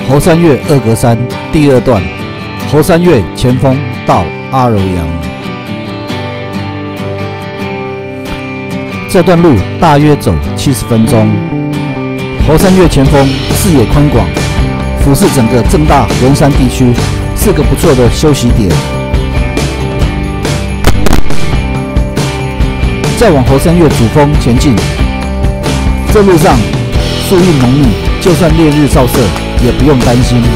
猴山岳二格山第2段，猴山岳前锋到阿柔洋。这段路大约走70分钟。猴山岳前锋视野宽广，俯视整个正大文山地区，是个不错的休息点。再往猴山岳主峰前进，这路上树荫浓密，就算烈日照射也不用担心。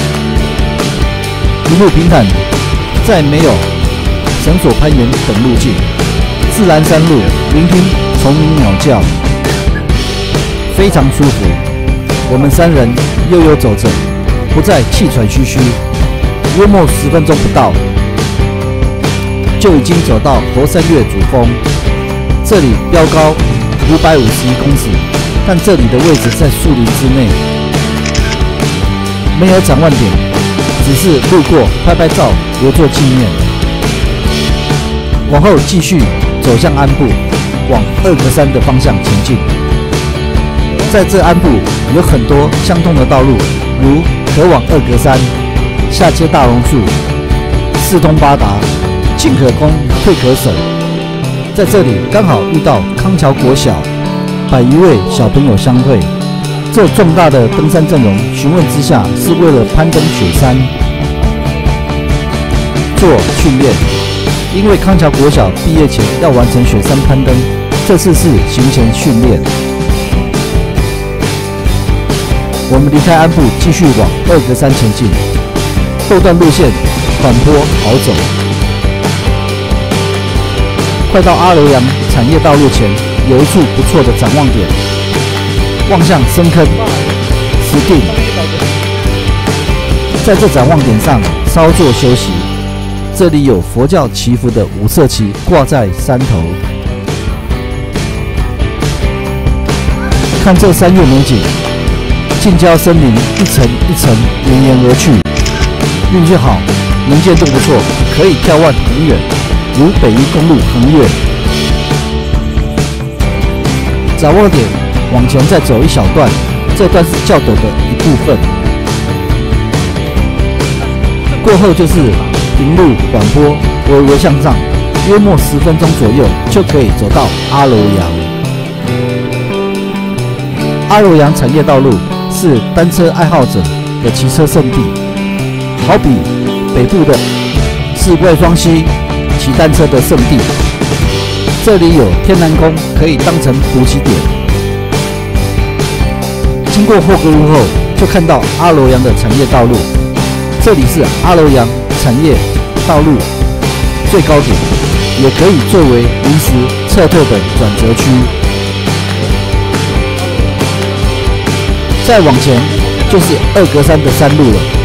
一路平坦，再没有绳索攀岩等路径，自然山路，聆听虫鸣鸟叫，非常舒服。我们3人悠悠走着，不再气喘吁吁，约莫10分钟不到，就已经走到猴山岳主峰。这里标高551公尺，但这里的位置在树林之内，没有展望点，只是路过拍拍照，留作纪念。往后继续走向安部，往二格山的方向前进。在这安部有很多相通的道路，如可往二格山、下接大榕树、四通八达，进可攻，退可守。在这里刚好遇到康桥国小100余位小朋友相会。这重大的登山阵容，询问之下是为了攀登雪山做训练。因为康桥国小毕业前要完成雪山攀登，这次是行前训练。我们离开安部，继续往二格山前进。后段路线缓坡好走。快到阿柔洋产业道路前，有一处不错的展望点，望向深坑、石碇。在这展望点上稍作休息。这里有佛教祈福的5色旗挂在山头。看这山岳美景，近郊森林一层一层绵延而去。运气好，能见度不错，可以眺望很远，如北宜公路横越。展望点往前再走一小段，这段是较陡的一部分。过后就是平路缓坡，微微向上，约莫10分钟左右就可以走到阿柔洋。阿柔洋产业道路是单车爱好者的骑车圣地，好比北部的四怪双溪骑单车的圣地。这里有天南宫，可以当成补给点。经过后格路后，就看到阿柔洋的产业道路。这里是阿柔洋产业道路最高点，也可以作为临时撤退的转折区。再往前就是二格山的山路了。